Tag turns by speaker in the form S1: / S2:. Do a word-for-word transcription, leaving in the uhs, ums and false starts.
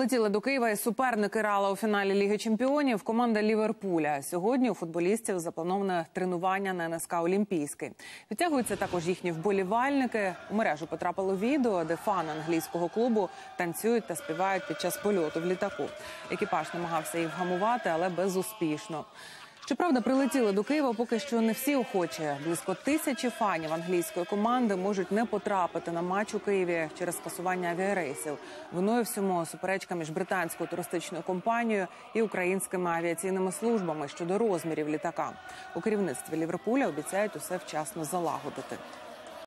S1: Прилетіли до Києва і суперники Реала у фіналі Ліги чемпіонів – команда Ліверпуля. Сьогодні у футболістів заплановане тренування на ен ес ка «Олімпійський». Відтягуються також їхні вболівальники. У мережу потрапило відео, де фани англійського клубу танцюють та співають під час польоту в літаку. Екіпаж намагався їх вгамувати, але безуспішно. Щоправда, прилетіли до Києва поки що не всі охочі. Близько тисячі фанів англійської команди можуть не потрапити на матч у Києві через скасування авіарейсів. Виною всьому суперечка між британською туристичною компанією і українськими авіаційними службами щодо розмірів літака. У керівництві Ліверпуля обіцяють усе вчасно залагодити.